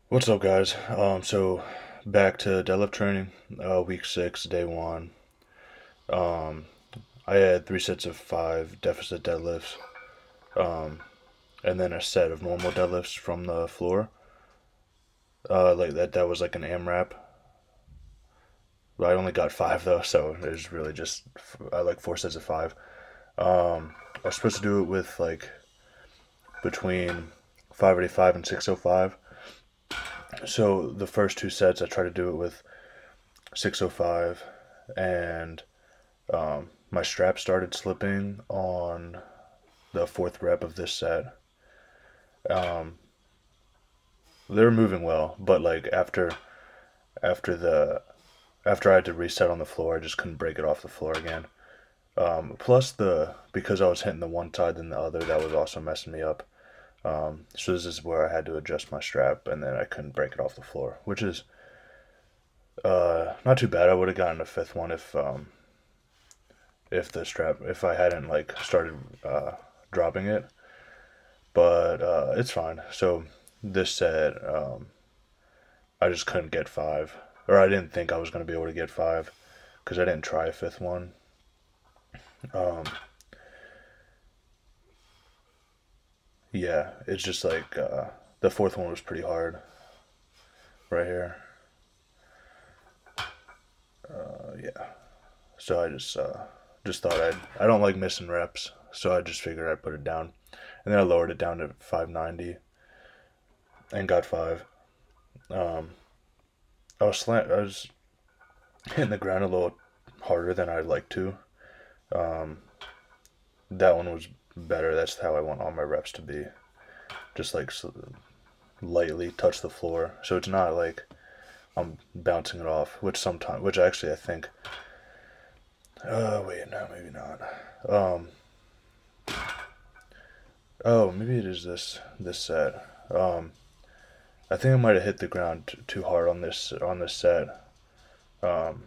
What's up, guys? So back to deadlift training, week 6, day 1. Um, I had 3 sets of 5 deficit deadlifts, um, and then a set of normal deadlifts from the floor. Like that was like an AMRAP. But I only got 5 though, so it was really just I like 4 sets of 5. I was supposed to do it with like between 585 and 605. So the first 2 sets I tried to do it with 605, and my strap started slipping on the 4th rep of this set. Um, they were moving well, but like after the after I had to reset on the floor, I just couldn't break it off the floor again. Plus because I was hitting the one side than the other, that was also messing me up. So this is where I had to adjust my strap, and then I couldn't break it off the floor, which is not too bad. I would have gotten a 5th one if I hadn't like started dropping it, but it's fine. So this set, I just couldn't get 5, or I didn't think I was going to be able to get 5 because I didn't try a 5th one. Um, yeah, it's just like the 4th one was pretty hard right here. Yeah, so I just thought I don't like missing reps, so I just figured I'd put it down, and then I lowered it down to 590 and got 5. Um, I was hitting the ground a little harder than I'd like to. Um, that one was better. That's how I want all my reps to be. Just like lightly touch the floor, so it's not like I'm bouncing it off. Which actually I think. Wait, no, maybe not. Um, oh, maybe it is this set. I think I might have hit the ground too hard on this set. Um,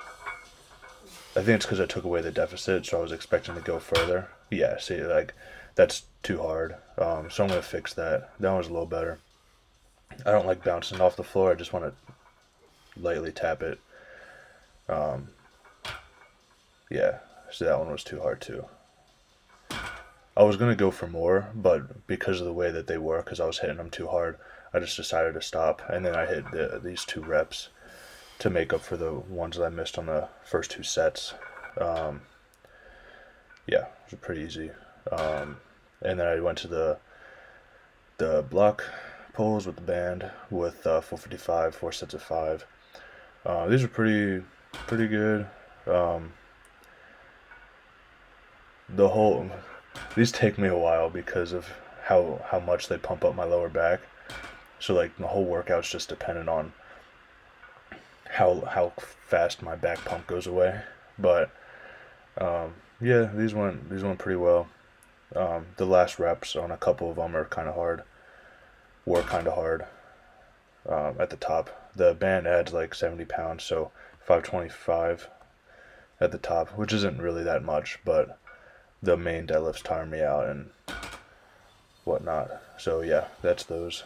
I think it's because I took away the deficit, so I was expecting to go further. Yeah, see, like that's too hard. So I'm gonna fix that. That one's a little better. I don't like bouncing off the floor. I just want to lightly tap it. Um, yeah, so that one was too hard too. I was gonna go for more, but because of the way that they were, because I was hitting them too hard, I just decided to stop. And then I hit these 2 reps to make up for the ones that I missed on the first 2 sets. Um, yeah, it was pretty easy. And then I went to the block pulls with the band with 455, 4 sets of 5. These are pretty good. Um, the whole these take me a while because of how much they pump up my lower back. So like the whole workout's just dependent on how fast my back pump goes away. But yeah, these went pretty well. The last reps on a couple of them are kind of hard. Were kind of hard at the top. The band adds like 70 pounds, so 525 at the top, which isn't really that much, but the main deadlifts tire me out and whatnot. So yeah, that's those.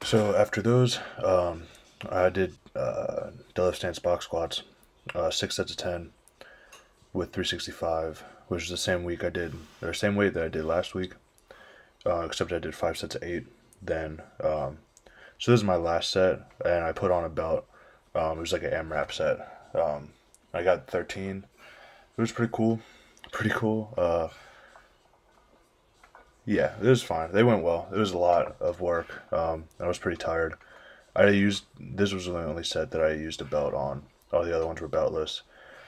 So after those, I did deadlift stance box squats, 6 sets of 10 with 365, which is the same week I did, or same weight that I did last week, except I did 5 sets of 8. Then, so this is my last set, and I put on a belt. It was like an AMRAP set. I got 13. It was pretty cool. Pretty cool. Yeah, it was fine. They went well. It was a lot of work. I was pretty tired. This was the only set that I used a belt on. All the other ones were beltless.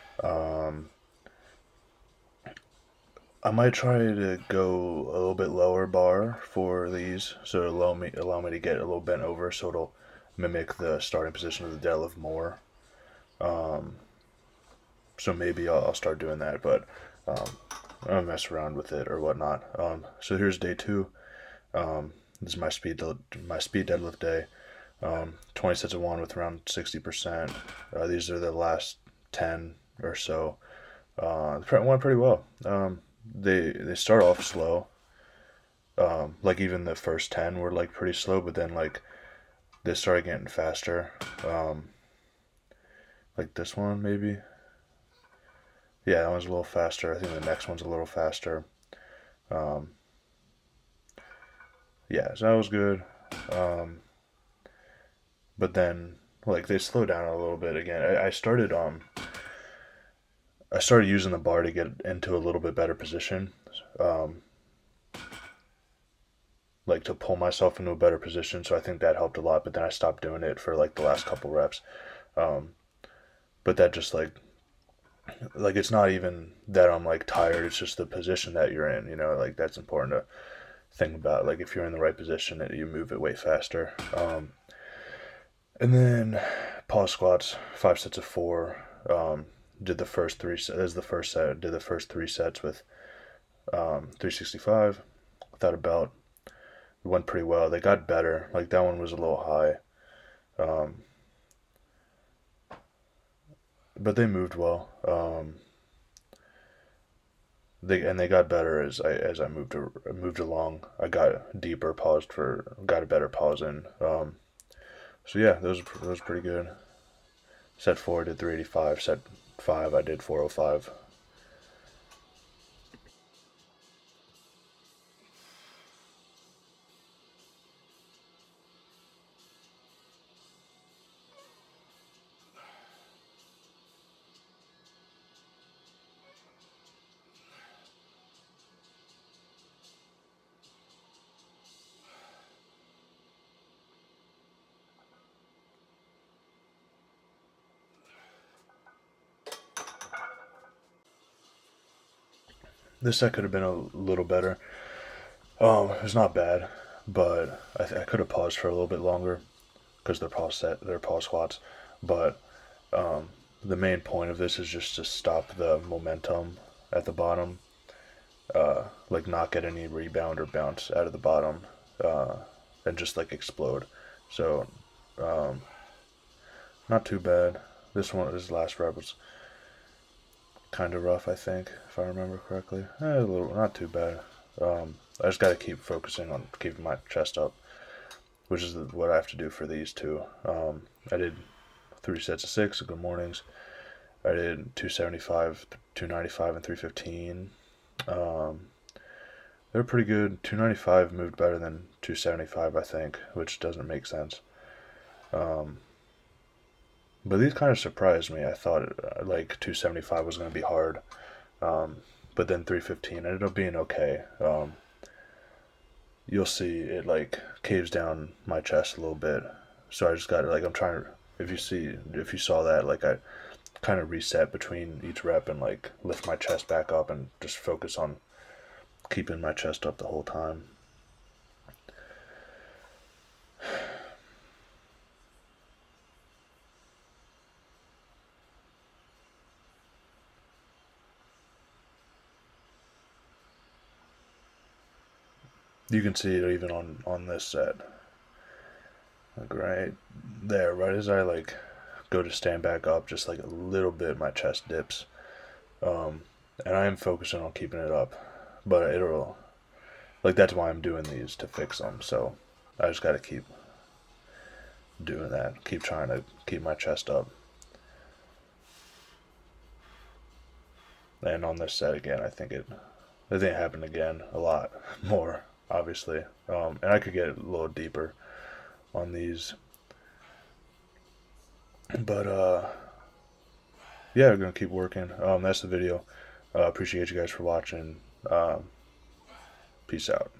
I might try to go a little bit lower bar for these, so allow me to get a little bent over, so it'll mimic the starting position of the deadlift more. So maybe I'll start doing that, but I'll mess around with it or whatnot. So here's day 2. This is my speed deadlift day. 20 sets of 1 with around 60%. These are the last 10 or so. Went pretty well. They start off slow. Like even the first 10 were like pretty slow, but then like they started getting faster. Like this one maybe. Yeah, that one's a little faster. I think the next one's a little faster. Yeah, so that was good. But then like they slowed down a little bit again. I started using the bar to get into a little bit better position. Like to pull myself into a better position, so I think that helped a lot, but then I stopped doing it for like the last couple reps. But that just like it's not even that I'm like tired, it's just the position that you're in, like that's important to think about. Like if you're in the right position, you move it way faster. And then pause squats, 5 sets of 4. Did the first 3 as the first set. Did the first 3 sets with 365 without a belt. It went pretty well. They got better. Like that one was a little high, but they moved well. They got better as I moved along. I got deeper, got a better pause in. So yeah, those pretty good. Set 4 I did 385. Set 5 I did 405. This set could have been a little better. It was not bad, but I could have paused for a little bit longer because they're pause squats. But the main point of this is just to stop the momentum at the bottom, like not get any rebound or bounce out of the bottom, and just like explode. So not too bad. This last rep was kind of rough, I think, if I remember correctly. A little, not too bad. I just got to keep focusing on keeping my chest up, which is what I have to do for these two. I did 3 sets of 6. Good mornings. I did 275, 295, and 315. They're pretty good. 295 moved better than 275, I think, which doesn't make sense. But these kind of surprised me. I thought like 275 was going to be hard, but then 315 ended up being okay. You'll see it like caves down my chest a little bit, so I just got like I'm trying to. If you saw that, like I kind of reset between each rep and like lift my chest back up and just focus on keeping my chest up the whole time. You can see it even on this set. Like right there, right as I like go to stand back up, just like a little bit, my chest dips. And I am focusing on keeping it up, but it'll like that's why I'm doing these to fix them. So I just got to keep doing that. Keep trying to keep my chest up. And on this set again, I think it happened again a lot more, obviously. And I could get a little deeper on these. But yeah, we're gonna keep working. That's the video. Appreciate you guys for watching. Peace out.